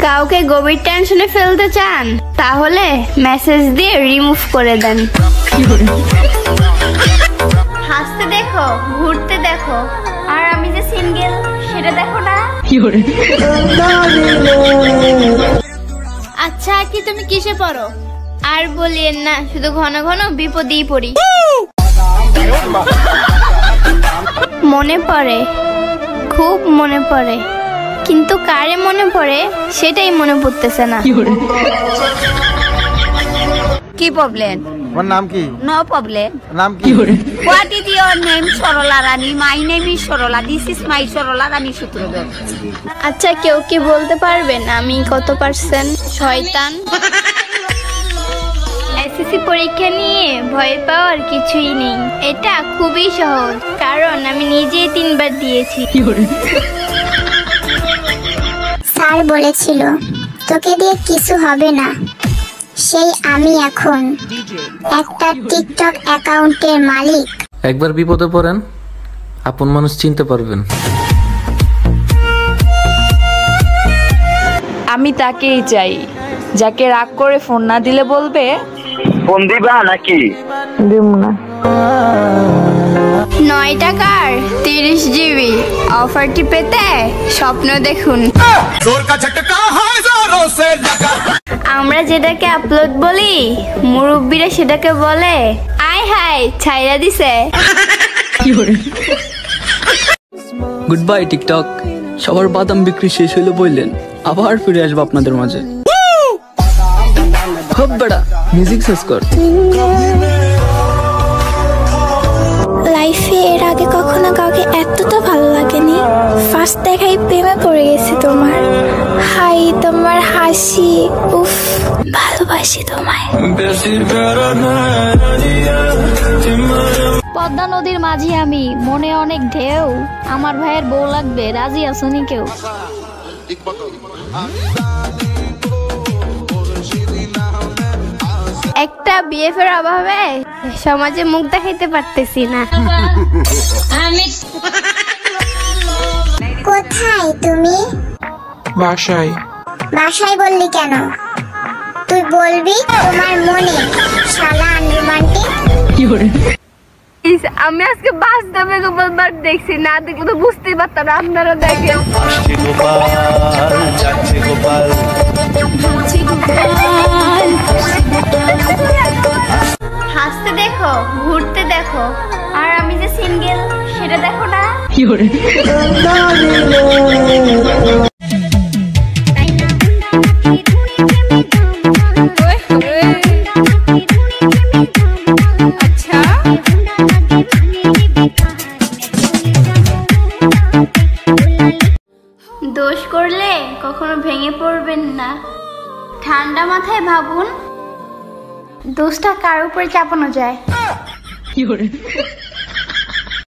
কাউকে গভীর টেনশনে ফেলতে চান তাহলে মেসেজ দিয়ে রিমুভ করে দেন। হাসতে দেখো, ঘুরতে দেখো, আর আমি যে সিঙ্গেল সেটা দেখো না। আচ্ছা কি তুমি কিসে পড়ো? আর বলিয়েন না, শুধু ঘন ঘন বিপদেই পড়ি। মনে পড়ে, খুব মনে পড়ে, কিন্তু কারে মনে পড়ে সেটাই মনে পড়তেছে না। কি প্রবলেম? তোমার নাম কি? No problem. নাম কি? What is your name? Sarala Rani. My name is Sarala. This is my Sarala Rani Sutradhar. আচ্ছা কেউ কি বলতে পারবেন আমি কত পার্সেন্ট শয়তান? এসএসসি পরীক্ষা নিয়ে ভয় পাওয়ার কিছুই নেই, এটা খুবই সহজ, কারণ আমি নিজেই 3 বার দিয়েছি। স্যার বলেছিল তোকে দিয়ে কিছু হবে না, সেই আমি এখন একটা টিকটক অ্যাকাউন্টের মালিক। একবার বিপদে পড়েন, আপন মানুষ চিনতে পারবেন। আমি তাকেই চাই যাকে রাগ করে ফোন না দিলে বলবে ফোন দিবা নাকি? দিব না। 9 টাকার 30 জিবি অফারটি পেতে স্বপ্ন দেখুন। আমরা যেটাকে আপলোড বলি, মুরব্বীরা সেটাকে বলে আয় হায় ছাইরা দিছে। Good bye TikTok. সবার বাদাম বিক্রি শেষ হইলো বললেন, আবার ফিরে আসবো আপনাদের মাঝে। খুব বড় মিউজিক শেষ কর। লাইফে এর আগে কখনো কাউকে এতটা ভালো লাগেনি। ফার্স্ট দেখাই প্রেমে পড়ে গেছি তোমার। হাই তোমার হাসি, উফ ভালোবাসি তোমায়। পদ্মা নদীর মাঝি আমি, মনে অনেক ঢেউ, আমার ভাইয়ের বউ লাগবে, রাজি আসনি কেউ? একটা বিএফের অভাবে সমাজে মুখ দেখাইতে পারতেছি না। কোথায় তুমি? বাসায়। বাসায় বললি কেন? তুই বলবি তোমার মনে, শালা আনরোমান্টিক। আমি আজকে বাস্তবে গোপালবার দেখছি, না দেখলে তো বুঝতেই পারতাম না। আপনারা দেখেন হাসতে দেখো, ঘুরতে দেখো, আর আমি যে সিঙ্গেল সেটা দেখো না। দোষ করলে কখনো ভেঙে পড়বেন না, ঠান্ডা মাথায় ভাবুন দোষটা কার উপরে চাপানো যায়।